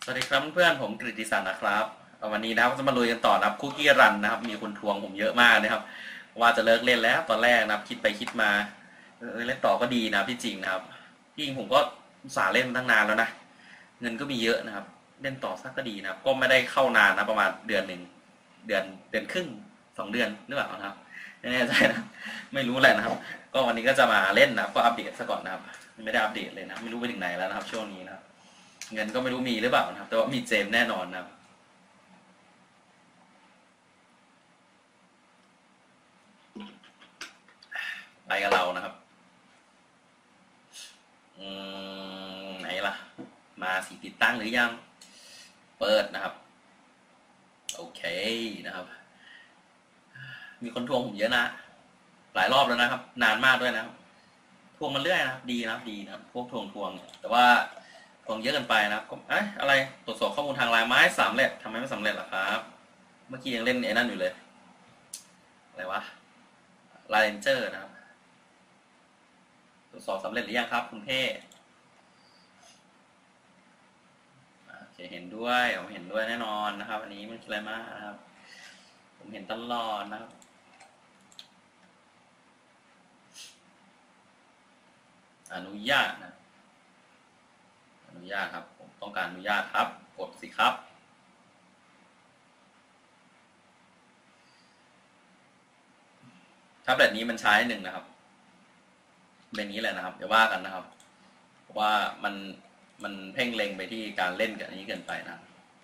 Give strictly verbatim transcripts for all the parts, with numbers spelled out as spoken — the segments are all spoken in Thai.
สวัสดีครับเพื่อนผมกฤติศักดิ์นะครับวันนี้นะครับจะมาลุยกันต่อนะครับคุกกี้รันนะครับมีคนทวงผมเยอะมากนะครับว่าจะเลิกเล่นแล้วตอนแรกนะครับคิดไปคิดมาเล่นต่อก็ดีนะพี่จริงนะครับพี่จริงผมก็สาเล่นตั้งนานแล้วนะเงินก็มีเยอะนะครับเล่นต่อสักก็ดีนะครับก็ไม่ได้เข้านานนะประมาณเดือนหนึ่งเดือนเดือนครึ่งสองเดือนหรือเปล่านะครับไม่แน่ใจนะไม่รู้แหละนะครับก็วันนี้ก็จะมาเล่นนะก็อัปเดตซะก่อนนะครับไม่ได้อัปเดตเลยนะไม่รู้ไปถึงไหนแล้วนะครับช่วงนี้นะครับเงินก็ไม่รู้มีหรือเปล่านะครับแต่ว่ามีเจมแน่นอนนะครับไปกับเรานะครับอืมไหนล่ะมาสีติดตั้งหรือยังเปิดนะครับโอเคนะครับมีคนทวงผมเยอะนะหลายรอบแล้วนะครับนานมากด้วยนะครับทวงมันเรื่อยนะครับดีนะครับดีนะครับพวกทวงทวงเนี่ยแต่ว่าทวงเยอะเกินไปนะครับก็เอ๊ะอะไรตรวจสอบข้อมูลทางไลน์ไม้สำเร็จทำไมไม่สำเร็จล่ะครับเมื่อกี้ยังเล่นไอ้นั่นอยู่เลยอะไรวะไลน์เรนเจอร์นะครับตรวจสอบสำเร็จหรือยังครับคุณเพ่โอเคเห็นด้วยผมเห็นด้วยแน่นอนนะครับอันนี้มันคืออะไรมากนะครับผมเห็นตลอดนะครับอนุญาตนะอนุญาตครับผมต้องการอนุญาตครับกดสิครับแท็บเล็ตนี้มันใช้หนึ่งนะครับเป็นนี้แหละนะครับเดี๋ยวว่ากันนะครับเพราะว่ามันมันเพ่งเล็งไปที่การเล่นกับอันนี้เกินไปนะ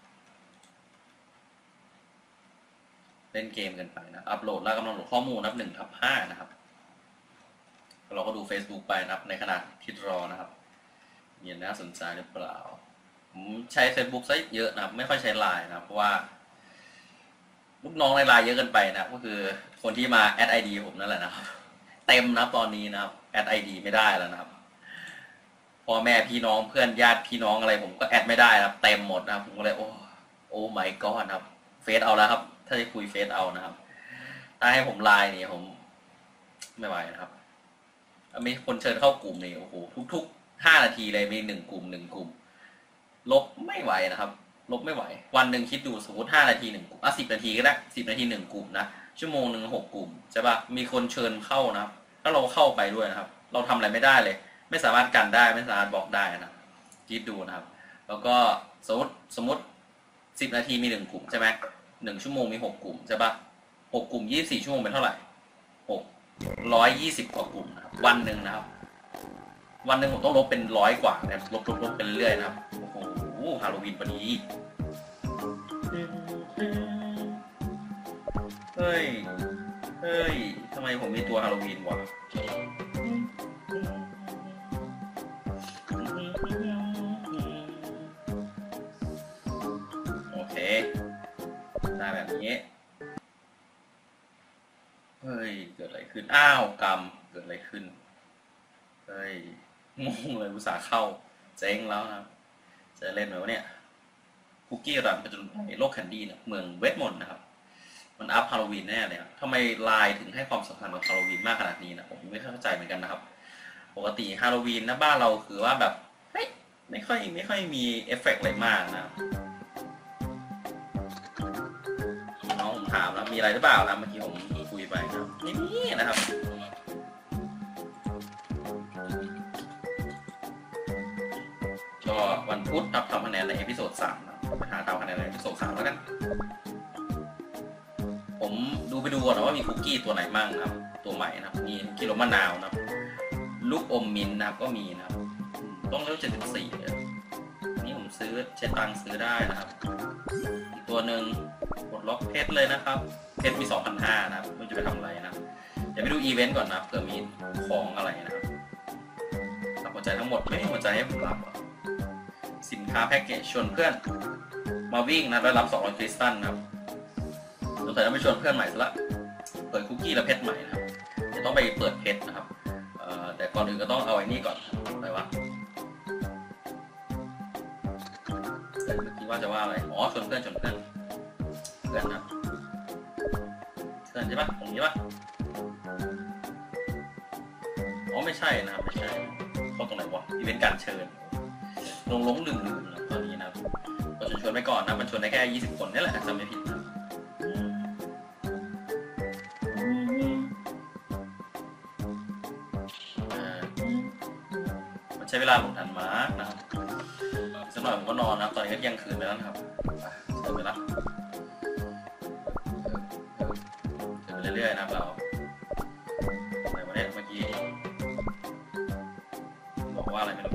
เล่นเกมเกินไปนะอัปโหลดแล้วกำลังโหลดข้อมูลนับหนึ่งทับห้านะครับเราก็ดู Facebook ไปนะครับในขณะที่รอนะครับมีน่าสนใจหรือเปล่าผมใช้ Facebook ซะเยอะนะครับไม่ค่อยใช้ไลน์นะเพราะว่าลูกน้องในไลน์เยอะเกินไปนะก็คือคนที่มาแอดไอดีผมนั่นแหละนะครับเต็มนะตอนนี้นะครับแอดไอดีไม่ได้แล้วนะครับพ่อแม่พี่น้องเพื่อนญาติพี่น้องอะไรผมก็แอดไม่ได้นะครับเต็มหมดนะครับผมก็เลยโอ้โอ้ไม่ก็นะครับเฟซเอาแล้วครับถ้าจะคุยเฟซเอานะครับถ้าให้ผมไลน์นี่ผมไม่ไหวนะครับมีคนเชิญเข้ากลุ่มนี่โอ้โหทุกๆห้านาทีเลยมีหนึ่งกลุ่มหนึ่งกลุ่มลบไม่ไหวนะครับลบไม่ไหววันหนึ่งคิดดูสมมติห้านาทีหนึ่งกลุ่มอ่ะสิบนาทีก็ได้สิบนาทีหนึ่งกลุ่มนะชั่วโมงหนึ่งหกกลุ่มใช่ปะมีคนเชิญเข้านะครับถ้าเราเข้าไปด้วยนะครับเราทำอะไรไม่ได้เลยไม่สามารถกันได้ไม่สามารถบอกได้นะคิดดูนะครับแล้วก็สมมติสมมติสิบนาทีมีหนึ่งกลุ่มใช่ไหมหนึ่งชั่วโมงมีหกกลุ่มใช่ปะหกกลุ่มยี่สิบสี่ชั่วโมงเป็นเท่าไหร่หกร้อยยี่สิบกว่ากลุ่มนะครับวันหนึ่งนะครับวันหนึ่งผมต้องลบเป็นร้อยกว่าเนี่ยลบลบลบเป็นเรื่อยนะครับโอ้โหฮาโลวีนพอดีเฮ้ยเฮ้ยทำไมผมมีตัวฮาโลวีนวะโอเคได้แบบนี้เฮ้ยเกิดอะไรขึ้นอ้าวกรรมเกิดอะไรขึ้นเฮ้ยงงเลยอุตส่าห์เข้าเจ๊งแล้วนะจะเล่นไหมวะเนี่ยคุกกี้รันไปจนไปโลกแคนดี้เนี่ยเมืองเวทมนต์นะครับมันอัพฮาโลวีนแน่เลยครับทำไมไลน์ถึงให้ความสำคัญกับฮาโลวีนมากขนาดนี้นะผมไม่เข้าใจเหมือนกันนะครับปกติฮาโลวีนนะบ้านเราคือว่าแบบเฮ้ยไม่ค่อยไม่ค่อยมีเอฟเฟกต์อะไรมากนะน้องผมถามแล้วมีอะไรหรือเปล่านะเมื่อกี้ผมคุยไปครับไม่มีนะครับก็วันพุธครับทำคะแนนในเอพิโซดสามนะไปหาทำคะแนนในเอพิโซดสามแล้วกันผมดูไปดูก่อนนะว่ามีคุกกี้ตัวไหนมั่งนะครับตัวใหม่นะครับมีคุกกี้รสมะนาวนะครับลูกอมมิ้นนะครับก็มีนะครับต้องเลเวลเจ็ดสิบสี่เลยนี่ผมซื้อใช้ตังค์ซื้อได้นะครับอีกตัวหนึ่งกดล็อกเพชรเลยนะครับเพชรมี สองพันห้าร้อย นะครับไม่รู้จะไปทำอะไรนะครับเดี๋ยวไปดูอีเวนต์ก่อนนะเผื่อมีของอะไรนะครับรับหัวใจทั้งหมดไม่มีหัวใจให้ผมรับสินค้าแพ็กเกจชวนเพื่อนมาวิ่งนะได้รับสองร้อยคริสตัลนะครับสงสัยต้องไปชวนเพื่อนใหม่ซะละเปิดคุกกี้และเพชรใหม่นะครับเดี๋ยวต้องไปเปิดเพชรนะครับแต่ก่อนอื่นก็ต้องเอาไอ้นี่ก่อนอะไรวะแต่เมื่อกี้ว่าจะว่าอะไรอ๋อชวนเพื่อนชวนเพื่อนเพื่อนนะเพื่อนใช่ปะตรงนี้ปะอ๋อไม่ใช่นะครับไม่ใช่เข้าตรงไหนวะอีเวนต์การเชิญลงลงลืมลืมตอนนี้นะครับชวนชวนไปก่อนนะมันชวนได้แค่ยี่สิบคนนี่แหละจำไม่ผิดนะมันใช้เวลาหลงทันมากนะครับสักหน่อยผมก็นอนนะตอนนี้ก็ยังคืนไปแล้วนะครับเดินไปละเดินไปเรื่อยๆนะครับเราอะไรวะเนี่ยเมื่อกี้บอกว่าอะไรไม่รู้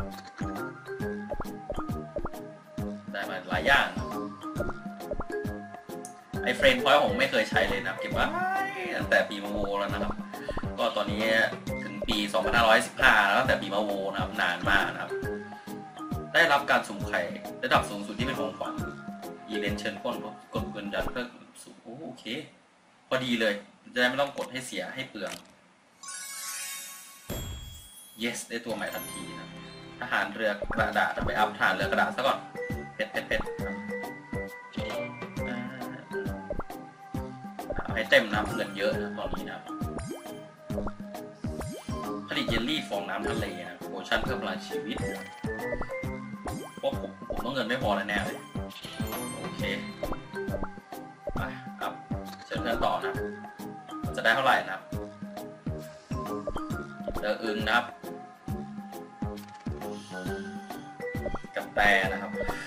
ได้มาหลายอย่างไอเฟรนพอยต์ผมไม่เคยใช้เลยนะเก็บไว้ตั้งแต่ปีมาโวแล้วนะครับก็ตอนนี้ถึงปีสองพันห้าร้อยสิบห้าแล้วตั้งแต่ปีมาโวนะครับนานมากนะครับได้รับการสุ่มไข่ระดับสูงสุดที่เป็นของขวัญอีเลนเชิญพ้นกดเงินดันเพื่อสูงโอเคพอดีเลยจะได้ไม่ต้องกดให้เสียให้เปลือง yes ได้ตัวใหม่ทันทีนะทหารเรือกระดาษไปอัพทหารเรือกระดาษซะก่อนเพชรเพชรเพชรให้เต็มน้ำเงินเยอะนะตอนนี้นะผลิตเยลลี่ฟองน้ำทะเลนะโพชั่นเพิ่มพลังชีวิตเพราะผมผมต้องเงินไม่พอแน่เลยโอเคไปครับเชิญเพื่อนต่อนะจะได้เท่าไหร่นะเดออึงนะครับกับแต่นะครับ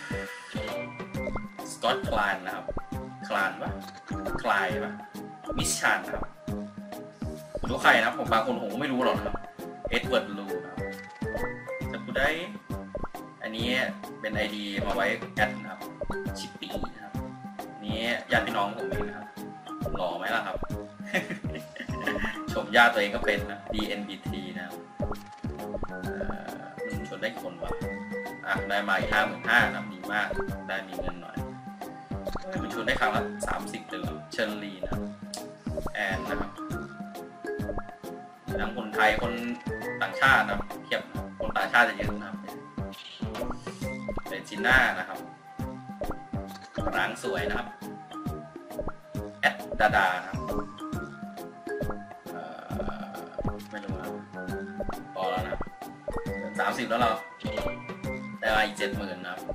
สกอตคลานนะครับคลานปะคลายปะมิชชันนะครับรู้ใครนะผมบางคนผมก็ไม่รู้หรอกนะครับเอ็ดเวิร์ดลูนะครับจะพูดได้อันนี้เป็น ไอ ดี มาไว้แอดนะครับชิปปี้นะครับนี้ญาติพี่น้องผมเองนะครับหล่อไหมล่ะครับ ชมญาติตัวเองก็เป็นนะ ดี เอ็น บี ที นะครับมันชวนได้คนวะอ่ะได้มาอีกห้าหมื่นห้านะดีมากได้มีเงินหน่อยมันชวนได้ครั้งละสามสิบเลยเชอร์ลีนะแอนนะครับทั้งคนไทยคนต่างชาตินะครับเทียบคนต่างชาติจะเยอะนะครับเป็นจิน่านะครับร้างสวยนะครับแอดดาดานะครับไม่รู้นะพอแล้วนะสามสิบแล้วเราได้มาอีกเจ็ดหมื่นนะครับ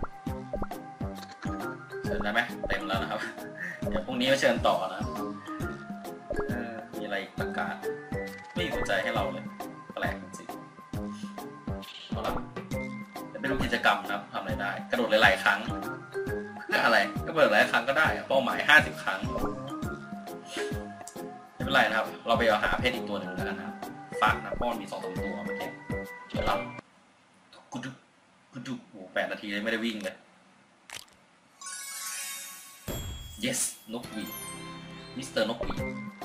เชิญได้ไหมเต็มแล้วนะครับเดี๋ยวพรุ่งนี้มาเชิญต่อนะมีอะไรประกาศไม่มีหัวใจให้เราเลยแปลกจริงๆเอาละจะไปดูกิจกรรมนะครับทำอะไรได้กระโดดหลายๆครั้งเพื่ออะไรก็กระโดดหลายครั้งก็ได้เป้าหมายห้าสิบครั้งไม่เป็นไรนะครับเราไปเอาหาเพชรอีกตัวหนึ่งแล้วกันนะครับฝากนะป้อนมีสองสามตัวเมื่อกี้เดี๋ยวเรากุดุกุดุโอ้แปดนาทีเลยไม่ได้วิ่งเลย yes นกหวีดมิสเตอร์นกหวีด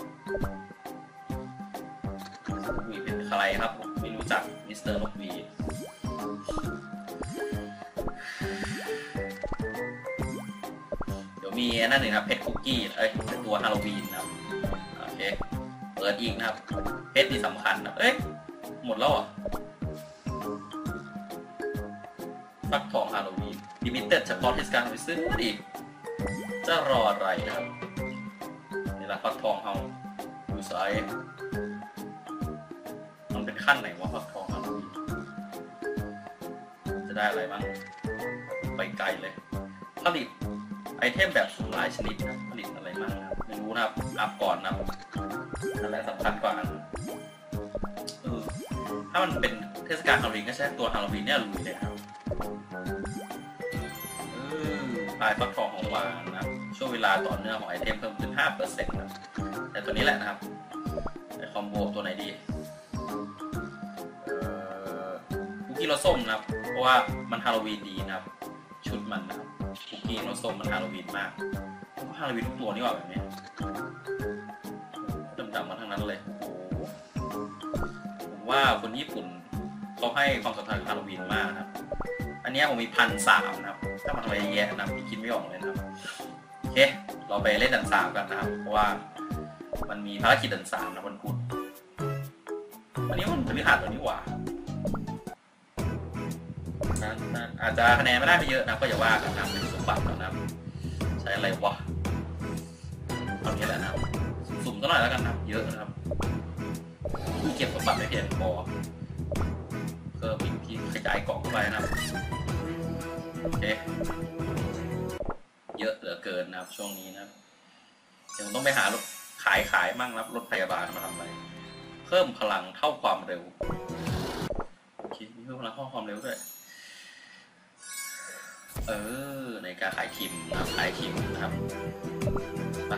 นกหวีดเป็นใครครับผมไม่รู้จักมิสเตอร์นกหวีดเดี๋ยวมีนั่นหนึ่งครับเพชรคุกกี้เอ้ยเป็นตัวฮาโลวีนนะครับโอเคเปิดอีกนะครับเพชรที่สำคัญนะเอ้ยหมดแล้วอ่ะฟักทองฮาโลวีนลิมิเต็ดเฉพาะเทศกาลไปซื้อดิจะรออะไรนะครับนี่แหละฟักทองเฮาดูสายมันเป็นขั้นไหนวะฟักทองฮาโลวีนจะได้อะไรบ้างไปไกลเลยผลิตไอเทมแบบสุ่มหลายชนิดนะผลิตอะไรบ้างนะไม่รู้นะครับอัพก่อนนะอะไรสำคัญกว่าเออถ้ามันเป็นเทศกาลฮาโลวีนก็ใช้ตัวฮาโลวีนเนี่ยลุยเลยครับพายฟักทองของหวานนะครับช่วงเวลาต่อเนื่องของไอเทมเพิ่มขึ้น ห้าเปอร์เซ็นต์ นะแต่ตัวนี้แหละนะครับไอคอมโบตัวไหนดีคุกกี้รสส้มนะครับเพราะว่ามันฮาโลวีนดีนะครับชุดมันนะครับคุกกี้รสส้มมันฮาโลวีนมากก็ฮาโลวีนทุกตัวนี่หว่าแบบนี้ดำๆมาทั้งนั้นเลยโอ้โหผมว่าคนญี่ปุ่นเขาให้ความสำคัญกับฮาโลวีนมากนะครับอันนี้ผมมีพันสามนะครับถ้ามันทำไมแย่นะพี่คิดไม่ออกเลยนะครับโอเคเราไปเล่นดันสามกันนะครับเพราะว่ามันมีภารกิจดันสามนะวันพุธวันนี้มันพฤหัสวันนี้หว่าอาจจะคะแนนไม่ได้ไปเยอะนะก็อย่าว่ากันนะเป็นสมบัติแล้วนะใช้อะไรวะเอานี้แหละนะสุ่มก็หน่อยแล้วกันนะเยอะนะครับเก็บสมบัติไม่เพียงพอเพิ่มอีกที่ขยายกล่องเข้าไปนะครับโอเคเกินนะครับช่วงนี้นะครับเดี๋ยวต้องไปหารถขายขายมั่งรับรถพยาบาลมาทำอะไรเพิ่มพลังเท่าความเร็วโอเคมีเพิ่มพลังเท่าความเร็วด้วยเออในการขายคิมนะขายคิมนะครับไป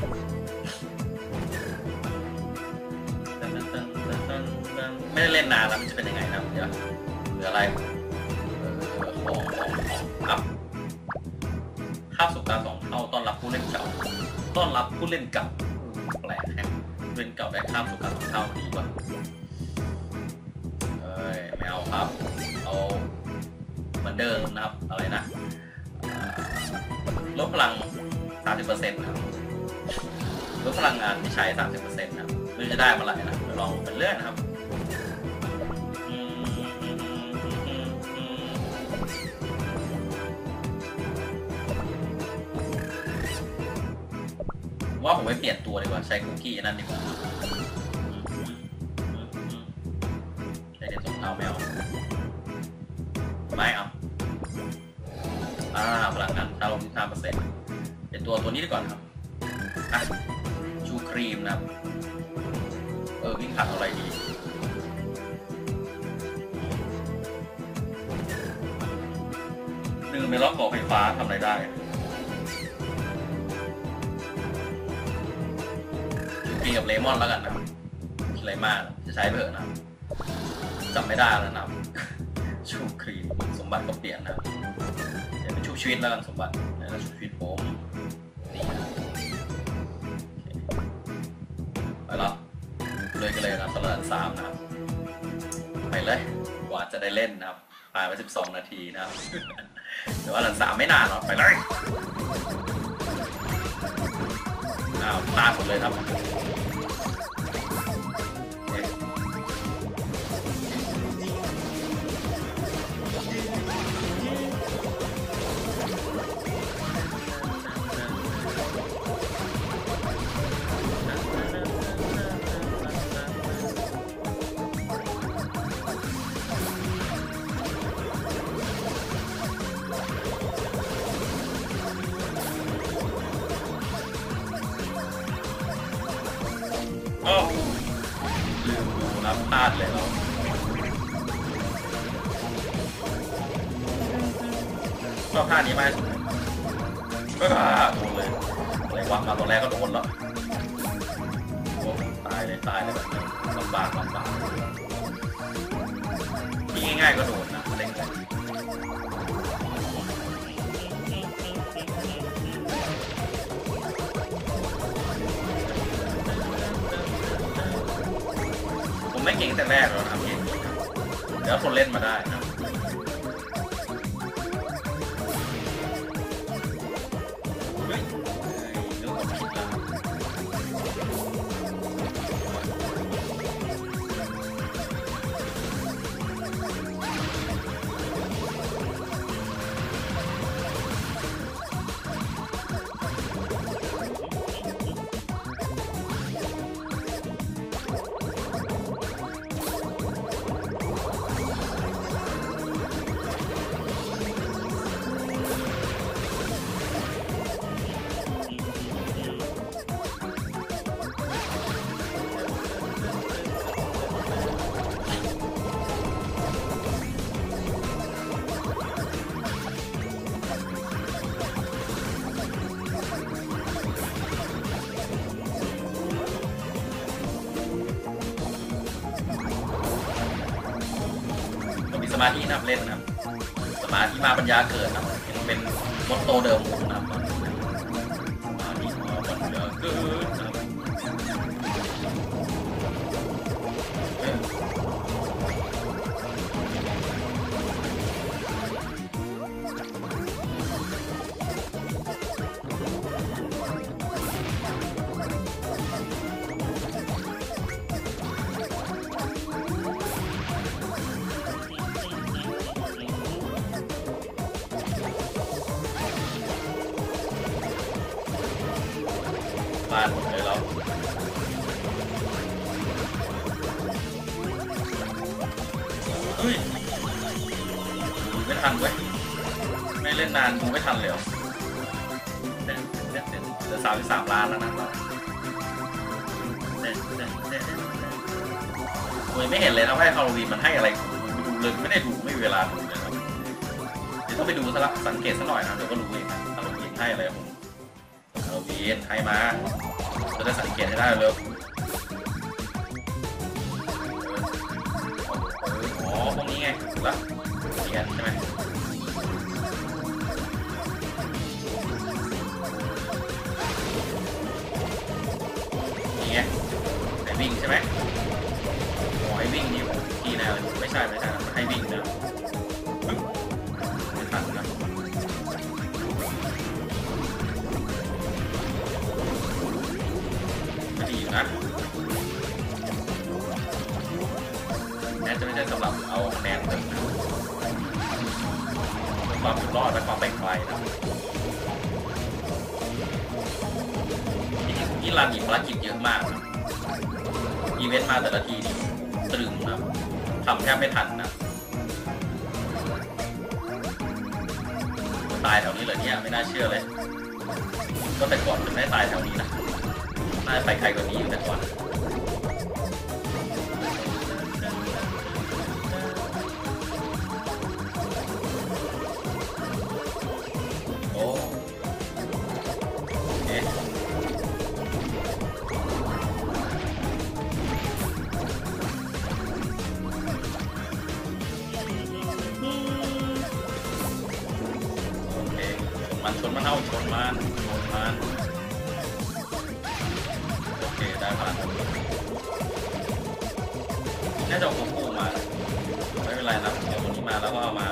ไม่ได้เล่นนานแล้วมันจะเป็นยังไงนะเดี๋ยวเหลืออะไรเออของของอัพค่าสุการสองเท่าต้อนรับผู้เล่นเก่าต้อนรับผู้เล่นเก่าแปลกแฮะผู้เล่นเก่าได้ค่าสุการสองเท่าดีกว่าเอ้ยไม่เอาครับเอาเหมือนเดิมนะครับอะไรนะลดพลัง สามสิบเปอร์เซ็นต์ นะครับลดพลังงานที่ใช้ สามสิบเปอร์เซ็นต์ นะครับไม่รู้จะได้เมื่อไหร่นะเดี๋ยวลองเป็นเรื่อยนะครับว่าผมไปเปลี่ยนตัวดีกว่าใช้คุกกี้นั่นดีกว่าใช้เด็ดสองเท้าไม่เอาไม่เอาอ่าพลังงานถ้าลงที่ห้าเปอร์เซ็นต์เป็นตัวตัวนี้ดีก่อนครับอ่ะชูครีมนะครับเออวิ่งผ่านอะไรดีหนึ่งในล็อกของไฟฟ้าทำอะไรได้กินกับเลมอนแล้วกันนะอะไรมากจะใช้เบอร์นะจำไม่ได้แล้วนะชูครีมสมบัติก็เปลี่ยนนะเดี๋ยวเป็นชูชีวิตแล้วกันสมบัติแล้วชูชีวิตผมนี่นะไปแล้วเลยกันเลยนะตลาดสามนะครับไปเลยกว่าจะได้เล่นนะครับผ่านไปสิบสองนาทีนะครับแต่ว่าหลังสามไม่นานหรอกไปเลยอ้าวพลาดหมดเลยครับโอ้ลืมดูนะพลาดเลยเราชอบท่านี้มากก็โดนเลยอะไรวะมาตอนแรกก็โดนแล้วโอ้ตายเลยตายเลยแบบนี้ลำบากลำบากที่ง่ายๆก็โดนนะเล่นกันไม่เก่งแต่แรกหรอกนะพี่เดี๋ยวคนเล่นมาได้นะเฮ้ยเรื่องคนคิดละสมาธินับเล่นนะครับสมาธิมาปัญญาเกิดนะยังเป็นมอตโตเดิมนะครับสมาธิมาปัญญาเกิดนะครับพลาดหมดเลยเราเฮ้ยไม่ทันเว้ยไม่เล่นนานดูไม่ทันเลยเหรอเหลือสามสิบสามล้านแล้วนะเราโอ้ยไม่เห็นเลยนะว่าฮาโลวีนมันให้อะไรดูเลยไม่ได้ดูไม่มีเวลาดูเลยครับเดี๋ยวต้องไปดูซะละสังเกตซะหน่อยนะเดี๋ยวก็รู้เองนะฮาโลวีนให้อะไรผมฮาโลวีนให้มาจะได้สังเกตให้ได้เลยอ๋อพวกนี้ไงถูกละเรียนใช่ไหมนี่ไงไอ้วิ่งใช่ไหมอ๋อไอ้วิ่งนี่ทีแนวไม่ใช่ไม่ใช่ให้วิ่งนะไม่ทันนะก็ดีอยู่นะแม้จะไม่ใช่สำหรับเอาคะแนนเติมนะความอยู่รอดและความไปไกลนะที่รันมีภารกิจเยอะมากนะอีเวนต์มาแต่ละทีนี่ตรึงนะทำแทบไม่ทันนะตายแถวนี้เลยเนี่ยไม่น่าเชื่อเลยก็แต่ก่อนจะไม่ตายแถวนี้นะน่าจะไปไกลกว่านี้อยู่แต่ก่อนโอ้เอ๊ะมันชนมันเอาชนมันชนมันโอเคได้ผ่านน่าจะโกโก้มาไม่เป็นไรนะเดี๋ยวคนนี้มาแล้วก็เอามา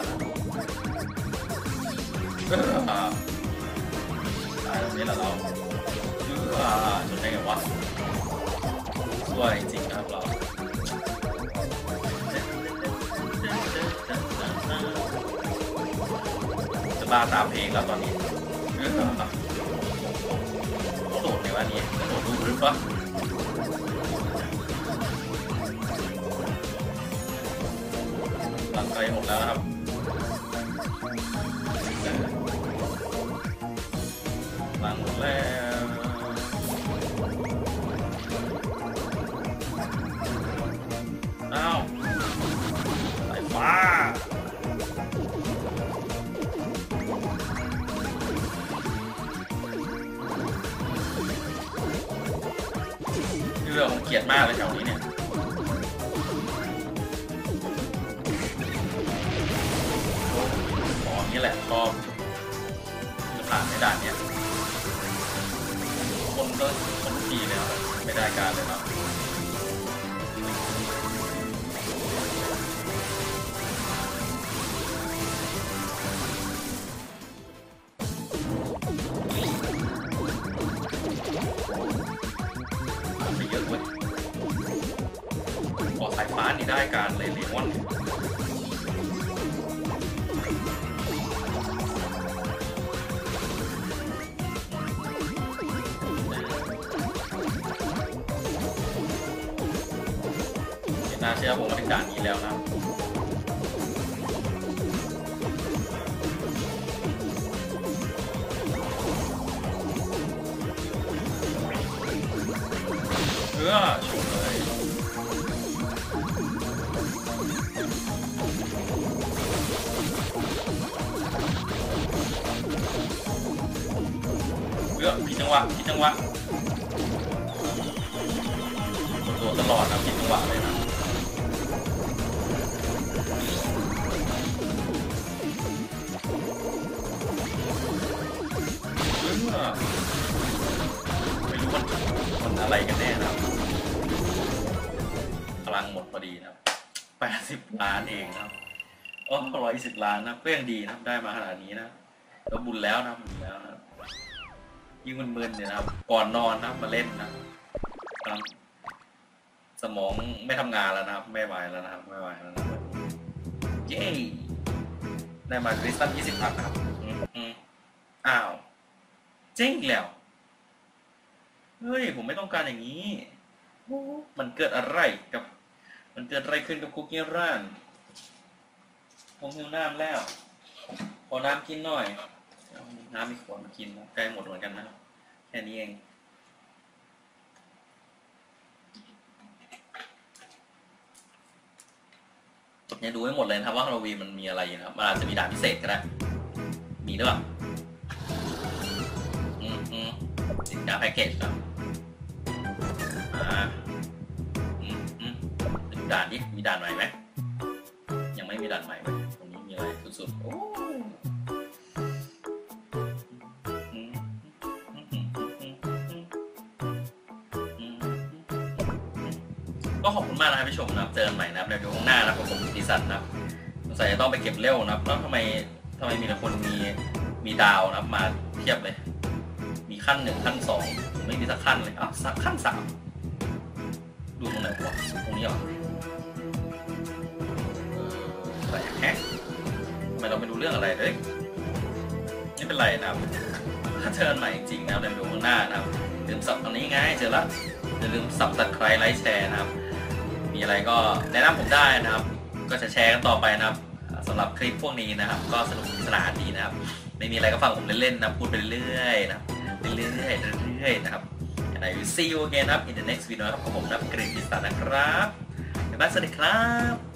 ตายตรงนี้แหละเราชนได้ไงวะสวยจริงครับเราจะบ้าตามเพลงแล้วตอนนี้โดดในวันนี้โดดดูหรือเปล่าหลังไกลหมดแล้วครับหลังหมดแล้วอ้าวสายฟ้าเรื่องผมเกลียดมากเลยแถวนี้เนี่ยอ๋อนี่แหละชอบจะผ่านไม่ได้เนี่ยคนก็คนทีเลยครับไม่ได้การเลยเนาะเยอะเว้ยพอสายฟ้านี่ได้การเลยเลมอนน่าเชื่อผมมาถึงด่านนี้แล้วนะเออชุบเลยเออผิดจังหวะผิดจังหวะตัวตลอดนะผิดจังหวะเลยนะไม่รู้มันมันอะไรกันแน่นะพลังหมดพอดีนะแปดสิบล้านเองนะโอ้ร้อยสิบล้านนะก็ยังดีนะได้มาขนาดนี้นะแล้วบุญแล้วนะบุญแล้วนะยิ่งมึนๆเนี่ยนะครับก่อนนอนนะมาเล่นนะครับสมองไม่ทำงานแล้วนะครับไม่ไหวแล้วนะครับไม่ไหวแล้วนะเย้ได้มาคริสตัลยี่สิบพันนะครับอ้าวเจ๊งแล้วเฮ้ยผมไม่ต้องการอย่างนี้มันเกิดอะไรกับมันเกิดอะไรขึ้นกับคุกกี้ร้านผมหิวน้ำแล้วขอน้ำกินหน่อยน้ำมีขวดมากินนะใกล้หมดเหมือนกันนะค่นี้เองเนี่ยดูให้หมดเลยนะครับว่าฮาโลวีนมันมีอะไรนะครับมันอาจจะมีด่านพิเศษก็ได้มีหรือเปล่าอืมอืมสินค้าแพ็กเกจครับอ่าอืมอืมถึงด่านนี้มีด่านใหม่ไหมยังไม่มีด่านใหม่ไหมตรงนี้มีอะไรสุดๆโอ้ก็ขอบคุณมากนะครับที่ชมนะครับเจอกันใหม่นะครับในวิดีโอข้างหน้านะครับผมดิสันนะครับสงสัยจะต้องไปเก็บเร็วนะครับแล้วทำไมทำไมมีแต่คนมีมีดาวนะครับมาเทียบเลยมีขั้นหนึ่งขั้นสองไม่มีสักขั้นเลยอ่ะสักขั้นสามดูตรงไหนวะตรงนี้เหรอแต่แฮะทำไมเราไม่รู้เรื่องอะไรเลยไม่เป็นไรนะครับถ้าเจอกันใหม่จริงๆนะครับในวิดีโอข้างหน้านะครับลืมสับตรงนี้ไงเจอแล้วอย่าลืมสับตะไคร้ไลค์แชร์นะครับมีอะไรก็แนะนำผมได้นะครับก็จะแชร์กันต่อไปนะครับสำหรับคลิปพวกนี้นะครับก็สนุกสนานดีนะครับไม่มีอะไรก็ฟังผมเล่นๆนะพูดไปเรื่อยๆนะไปเรื่อยๆเรื่อยๆนะครับ and I will see you again นะครับ in the next video นะครับของผมนะครับกรีนพิสตานะครับบ๊ายบายสวัสดีครับ